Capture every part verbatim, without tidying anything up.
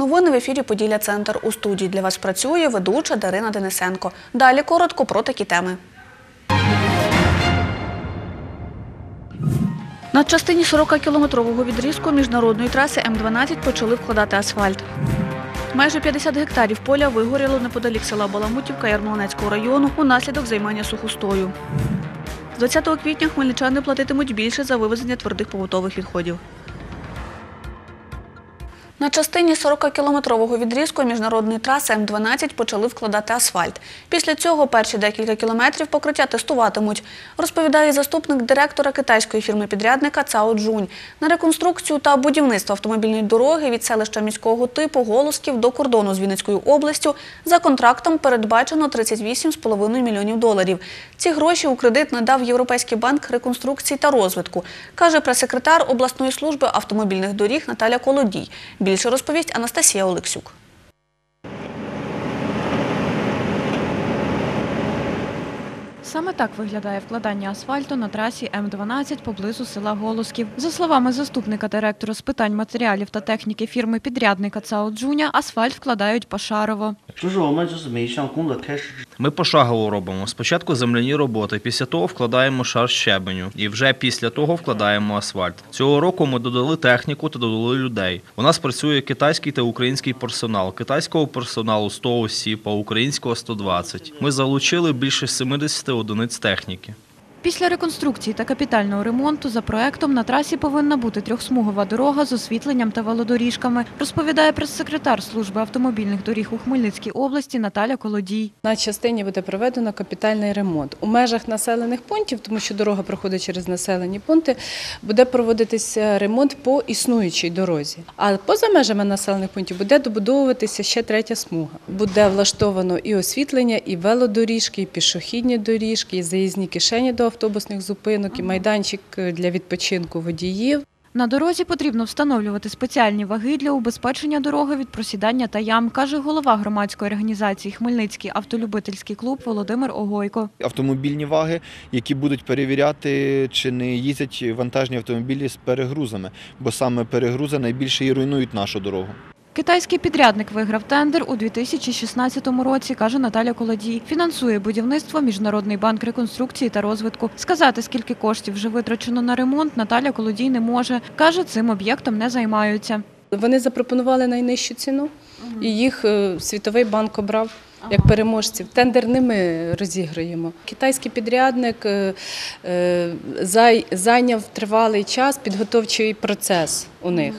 Новини в ефірі «Поділля-Центр». У студії для вас працює ведуча Дарина Денисенко. Далі коротко про такі теми. На частині сорокакілометрового відрізку міжнародної траси М дванадцять почали вкладати асфальт. Майже п'ятдесят гектарів поля вигоріло неподалік села Баламутівка Ярмолинецького району унаслідок займання сухостою. З двадцятого квітня хмельничани платитимуть більше за вивезення твердих побутових відходів. На частині сорокакілометрового відрізку міжнародної траси М дванадцять почали вкладати асфальт. Після цього перші декілька кілометрів покриття тестуватимуть, розповідає заступник директора китайської фірми-підрядника Цао Джунь. На реконструкцію та будівництво автомобільної дороги від селища міського типу Голосків до кордону з Вінницькою областю за контрактом передбачено тридцять вісім цілих п'ять десятих мільйонів доларів. Ці гроші у кредит надав Європейський банк реконструкції та розвитку, каже прес-секретар обласної служби автомобільних доріг Наталя Колодій. Більше розповість Анастасія Олексюк. Саме так виглядає вкладання асфальту на трасі М дванадцять поблизу села Голосків. За словами заступника директора з питань матеріалів та техніки фірми-підрядника Цао Джуня, асфальт вкладають пошарово. Ми пошагово робимо. Спочатку земляні роботи, після того вкладаємо шар щебеню. І вже після того вкладаємо асфальт. Цього року ми додали техніку та додали людей. У нас працює китайський та український персонал. Китайського персоналу сто осіб, а українського сто двадцять. Ми залучили більше сімдесят одиниць техніки. Після реконструкції та капітального ремонту за проектом на трасі повинна бути трьохсмугова дорога з освітленням та велодоріжками, розповідає прес-секретар служби автомобільних доріг у Хмельницькій області Наталя Колодій. На частині буде проведено капітальний ремонт. У межах населених пунктів, тому що дорога проходить через населені пункти, буде проводитися ремонт по існуючій дорозі. А поза межами населених пунктів буде добудовуватися ще третя смуга. Буде влаштовано і освітлення, і велодоріжки, і пішохідні доріжки, і заїзні кишені до автобусних зупинок, і майданчик для відпочинку водіїв. На дорозі потрібно встановлювати спеціальні ваги для убезпечення дороги від просідання та ям, каже голова громадської організації «Хмельницький автолюбительський клуб» Володимир Огойко. Автомобільні ваги, які будуть перевіряти, чи не їздять вантажні автомобілі з перегрузами, бо саме перегрузи найбільше і руйнують нашу дорогу. Китайський підрядник виграв тендер у дві тисячі шістнадцятому році, каже Наталя Колодій. Фінансує будівництво Міжнародний банк реконструкції та розвитку. Сказати, скільки коштів вже витрачено на ремонт, Наталя Колодій не може. Каже, цим об'єктом не займаються. Вони запропонували найнижчу ціну, і їх Світовий банк обрав як переможців. Тендер не ми розіграємо. Китайський підрядник зайняв тривалий час підготовчий процес у них.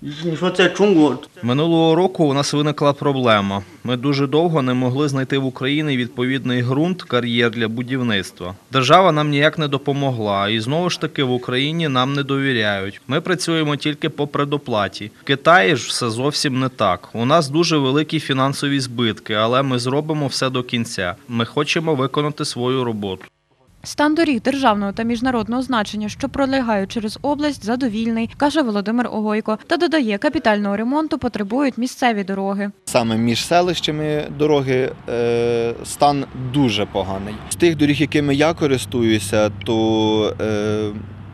Минулого року у нас виникла проблема. Ми дуже довго не могли знайти в Україні відповідний ґрунт, кар'єр для будівництва. Держава нам ніяк не допомогла, і знову ж таки в Україні нам не довіряють. Ми працюємо тільки по предоплаті. В Китаї ж все зовсім не так. У нас дуже великі фінансові збитки, але ми зробимо все до кінця. Ми хочемо виконати свою роботу. Стан доріг державного та міжнародного значення, що пролягають через область, задовільний, каже Володимир Огойко. Та додає, капітального ремонту потребують місцеві дороги. Саме між селищами дороги е, стан дуже поганий. З тих доріг, якими я користуюся, то е,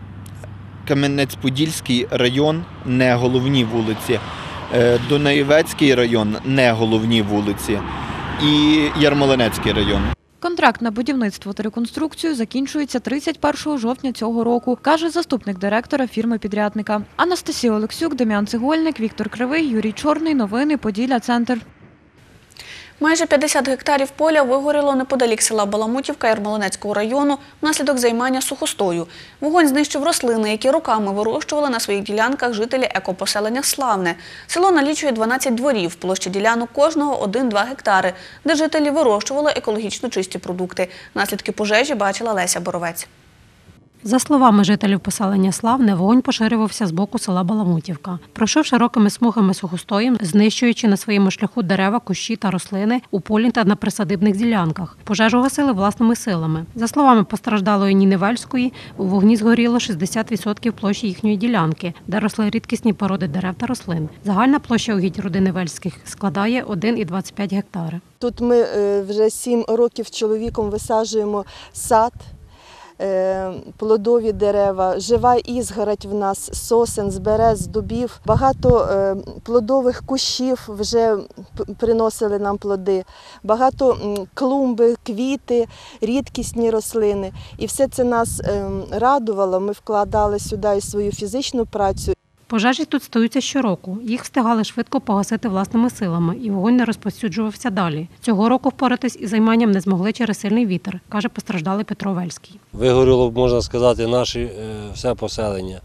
Кам'янець-Подільський район – не головні вулиці, е, Дунаєвецький район – не головні вулиці і Ярмолинецький район. Контракт на будівництво та реконструкцію закінчується тридцять першого жовтня цього року, каже заступник директора фірми-підрядника. Анастасія Олексюк, Дем'ян Цегольник, Віктор Кривий, Юрій Чорний. Новини «Поділля-Центр». Майже п'ятдесят гектарів поля вигоріло неподалік села Баламутівка Ярмолинецького району внаслідок займання сухостою. Вогонь знищив рослини, які роками вирощували на своїх ділянках жителі екопоселення Славне. Село налічує дванадцять дворів, площа ділянок кожного один-два гектари, де жителі вирощували екологічно чисті продукти. Наслідки пожежі бачила Леся Боровець. За словами жителів поселення Славне, вогонь поширювався з боку села Баламутівка. Пройшов широкими смугами сухостоєм, знищуючи на своєму шляху дерева, кущі та рослини у полі та на присадибних ділянках. Пожежу гасили власними силами. За словами постраждалої Ніни Вельської, у вогні згоріло шістдесят відсотків площі їхньої ділянки, де росли рідкісні породи дерев та рослин. Загальна площа угідь родини Вельських складає один цілих двадцять п'ять гектари. Тут ми вже сім років з чоловіком висаджуємо сад. е, плодові дерева, жива ізгородь в нас, сосен, з берез, з дубів. Багато е, плодових кущів вже приносили нам плоди, багато м, клумби, квіти, рідкісні рослини. І все це нас е, радувало, ми вкладали сюди і свою фізичну працю. Пожежі тут стаються щороку. Їх встигали швидко погасити власними силами, і вогонь не розповсюджувався далі. Цього року впоратись із займанням не змогли через сильний вітер, каже постраждалий Петро Вельський. Вигоріло, можна сказати, наше все поселення.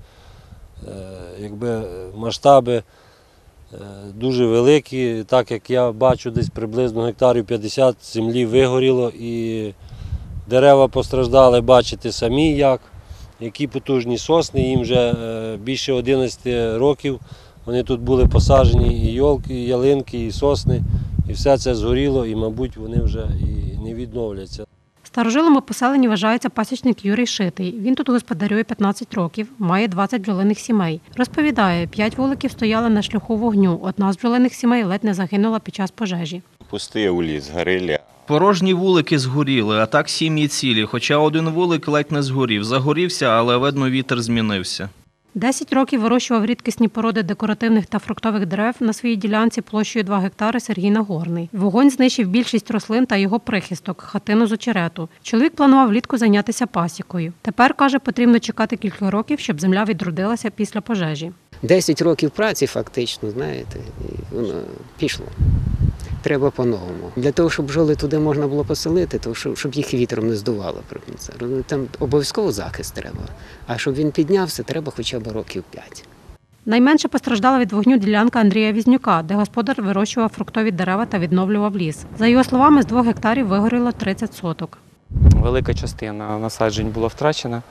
Якби масштаби дуже великі, так як я бачу, десь приблизно гектарів п'ятдесят землі вигоріло, і дерева постраждали, бачите самі як. Які потужні сосни, їм вже більше одинадцяти років, вони тут були посаджені, і йолки, і ялинки, і сосни, і все це згоріло, і, мабуть, вони вже і не відновляться. Старожилом у поселенні вважається пасічник Юрій Шитий. Він тут господарює п'ятнадцять років, має двадцять бджолиних сімей. Розповідає, п'ять вуликів стояли на шляху вогню, одна з бджолиних сімей ледь не загинула під час пожежі. Пусті улі згоріли. Порожні вулики згоріли, а так сім'ї цілі, хоча один вулик ледь не згорів. Загорівся, але, видно, вітер змінився. Десять років вирощував рідкісні породи декоративних та фруктових дерев на своїй ділянці площею два гектари Сергій Нагорний. Вогонь знищив більшість рослин та його прихисток – хатину з очерету. Чоловік планував влітку зайнятися пасікою. Тепер, каже, потрібно чекати кілька років, щоб земля відродилася після пожежі. Десять років праці фактично, знаєте, і воно пішло. Треба по-новому. Для того, щоб бджоли туди можна було поселити, то щоб їх вітром не здувало. Там обов'язково захист треба. А щоб він піднявся, треба хоча б років п'ять. Найменше постраждала від вогню ділянка Андрія Візнюка, де господар вирощував фруктові дерева та відновлював ліс. За його словами, з двох гектарів вигоріло тридцять соток. Велика частина насаджень була втрачена,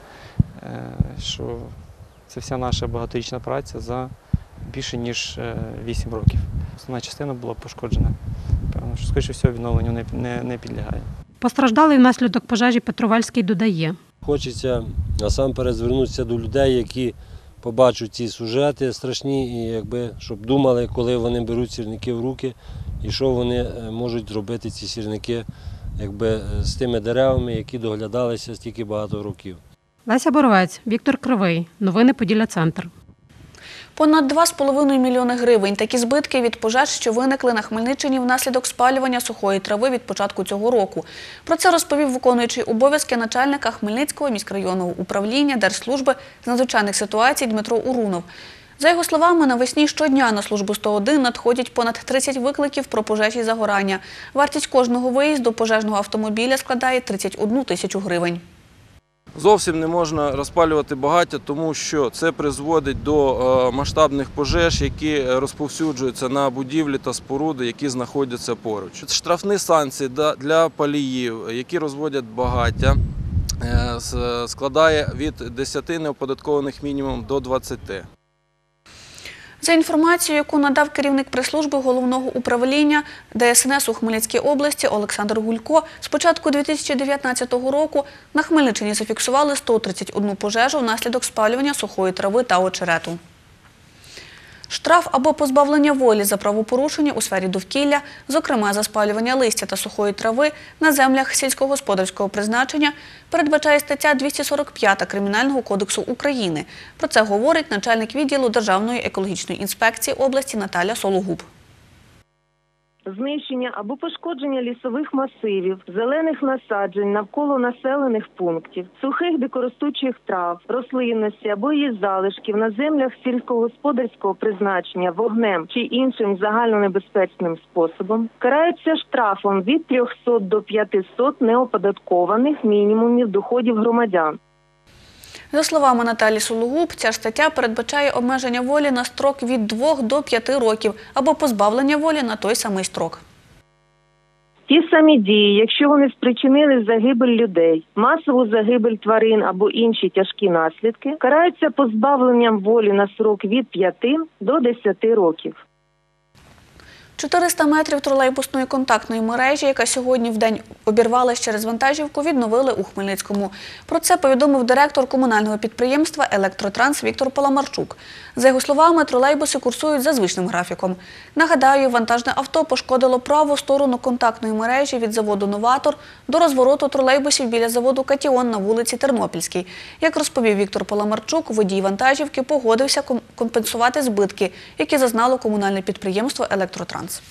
що це вся наша багаторічна праця за більше ніж вісім років. Основна частина була пошкоджена. Певно, що, скоріше всього, відновленню не, не, не підлягає. Постраждалий внаслідок пожежі Петро Вельський додає. Хочеться насамперед звернутися до людей, які побачать ці сюжети страшні, і якби, щоб думали, коли вони беруть сірники в руки, і що вони можуть зробити, ці сірники, якби, з тими деревами, які доглядалися стільки багато років. Леся Боровець, Віктор Кривий. Новини Поділля-Центр. Понад два з половиною мільйони гривень – такі збитки від пожеж, що виникли на Хмельниччині внаслідок спалювання сухої трави від початку цього року. Про це розповів виконуючий обов'язки начальника Хмельницького міськрайонного управління Держслужби з надзвичайних ситуацій Дмитро Урунов. За його словами, навесні щодня на службу сто один надходять понад тридцять викликів про пожежі і загорання. Вартість кожного виїзду пожежного автомобіля складає тридцять одну тисячу гривень. Зовсім не можна розпалювати багаття, тому що це призводить до масштабних пожеж, які розповсюджуються на будівлі та споруди, які знаходяться поруч. Штрафні санкції для паліїв, які розводять багаття, складає від десяти неоподаткованих мінімум до двадцяти. За інформацією, яку надав керівник прес-служби Головного управління Де Ес Ен Ес у Хмельницькій області Олександр Гулько, з початку дві тисячі дев'ятнадцятого року на Хмельниччині зафіксували сто тридцять одну пожежу внаслідок спалювання сухої трави та очерету. Штраф або позбавлення волі за правопорушення у сфері довкілля, зокрема за спалювання листя та сухої трави на землях сільськогосподарського призначення, передбачає стаття двісті сорок п'ять Кримінального кодексу України. Про це говорить начальник відділу Державної екологічної інспекції області Наталя Сологуб. Знищення або пошкодження лісових масивів, зелених насаджень навколо населених пунктів, сухих дикоростучих трав, рослинності або її залишків на землях сільськогосподарського призначення вогнем чи іншим загальнонебезпечним способом караються штрафом від трьохсот до п'ятисот неоподаткованих мінімумів доходів громадян. За словами Наталі Сологуб, ця стаття передбачає обмеження волі на строк від двох до п'яти років або позбавлення волі на той самий строк. Ті самі дії, якщо вони спричинили загибель людей, масову загибель тварин або інші тяжкі наслідки, караються позбавленням волі на строк від п'яти до десяти років. чотириста метрів тролейбусної контактної мережі, яка сьогодні в день обірвалась через вантажівку, відновили у Хмельницькому. Про це повідомив директор комунального підприємства «Електротранс» Віктор Паламарчук. За його словами, тролейбуси курсують за звичним графіком. Нагадаю, вантажне авто пошкодило праву сторону контактної мережі від заводу «Новатор» до розвороту тролейбусів біля заводу «Катіон» на вулиці Тернопільській. Як розповів Віктор Паламарчук, водій вантажівки погодився компенсувати збитки, які зазнало комунальне підприємство «Електротранс».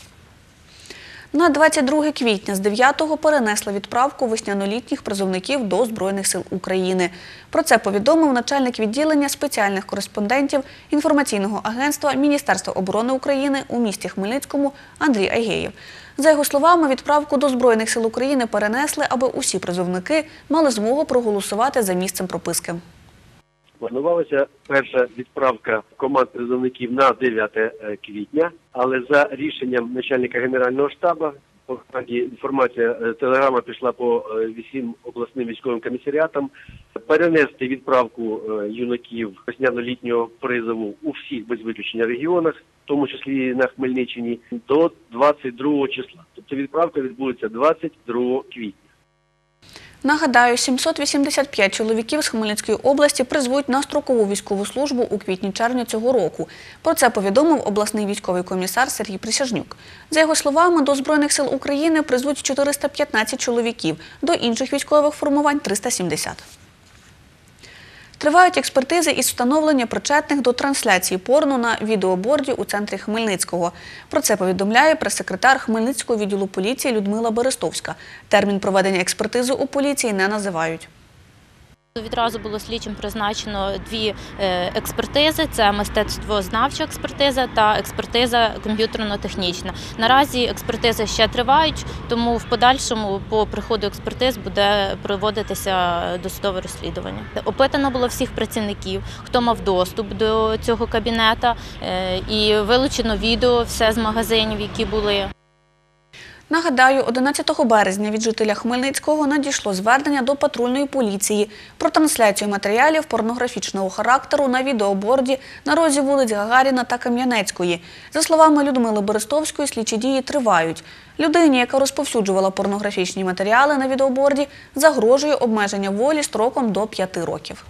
На двадцять друге квітня з дев'ятого перенесли відправку веснянолітніх призовників до Збройних сил України. Про це повідомив начальник відділення спеціальних кореспондентів інформаційного агентства Міністерства оборони України у місті Хмельницькому Андрій Айгеєв. За його словами, відправку до Збройних сил України перенесли, аби усі призовники мали змогу проголосувати за місцем прописки. Планувалася перша відправка команд призовників на дев'яте квітня, але за рішенням начальника Генерального штабу, по інформація, телеграма пішла по всім обласним військовим комісаріатам, перенести відправку юнаків весняно-літнього призову у всіх без виключення регіонах, в тому числі на Хмельниччині, до двадцять другого числа. Тобто відправка відбудеться двадцять другого квітня. Нагадаю, сімсот вісімдесят п'ять чоловіків з Хмельницької області призвуть на строкову військову службу у квітні-червні цього року. Про це повідомив обласний військовий комісар Сергій Присяжнюк. За його словами, до Збройних сил України призвуть чотириста п'ятнадцять чоловіків, до інших військових формувань – триста сімдесят. Тривають експертизи із встановлення причетних до трансляції порно на відеоборді у центрі Хмельницького. Про це повідомляє прес-секретар Хмельницького відділу поліції Людмила Берестовська. Термін проведення експертизи у поліції не називають. Відразу було слідчим призначено дві експертизи – це мистецтвознавча експертиза та експертиза комп'ютерно-технічна. Наразі експертизи ще тривають, тому в подальшому по приходу експертиз буде проводитися досудове розслідування. Опитано було всіх працівників, хто мав доступ до цього кабінету, і вилучено відео все з магазинів, які були. Нагадаю, одинадцятого березня від жителя Хмельницького надійшло звернення до патрульної поліції про трансляцію матеріалів порнографічного характеру на відеоборді на розі вулиць Гагаріна та Кам'янецької. За словами Людмили Берестовської, слідчі дії тривають. Людині, яка розповсюджувала порнографічні матеріали на відеоборді, загрожує обмеження волі строком до п'яти років.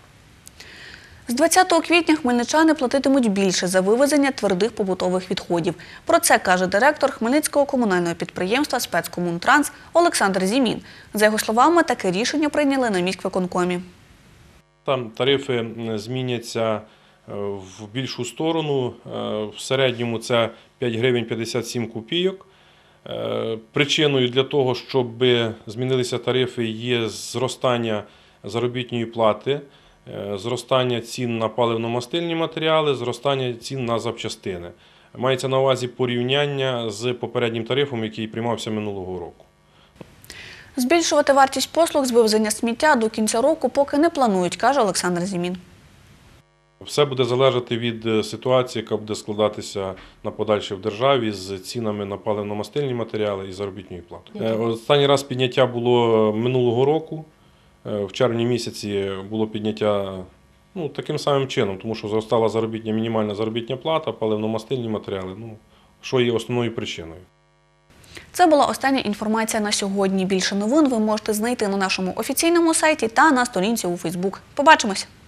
З двадцятого квітня хмельничани платитимуть більше за вивезення твердих побутових відходів. Про це каже директор Хмельницького комунального підприємства «Спецкомунтранс» Олександр Зімін. За його словами, таке рішення прийняли на міськвиконкомі. Там тарифи зміняться в більшу сторону. В середньому це п'ять гривень п'ятдесят сім копійок. Причиною для того, щоб змінилися тарифи, є зростання заробітної плати, зростання цін на паливно-мастильні матеріали, зростання цін на запчастини. Мається на увазі порівняння з попереднім тарифом, який приймався минулого року. Збільшувати вартість послуг з вивезення сміття до кінця року поки не планують, каже Олександр Зімін. Все буде залежати від ситуації, яка буде складатися на подальше в державі з цінами на паливно-мастильні матеріали і заробітною платою. Останній раз підняття було минулого року. В червні місяці було підняття ну, таким самим чином, тому що зростала заробітня, мінімальна заробітня плата, паливно-мастильні матеріали, ну, що є основною причиною. Це була остання інформація на сьогодні. Більше новин ви можете знайти на нашому офіційному сайті та на сторінці у Фейсбук. Побачимось!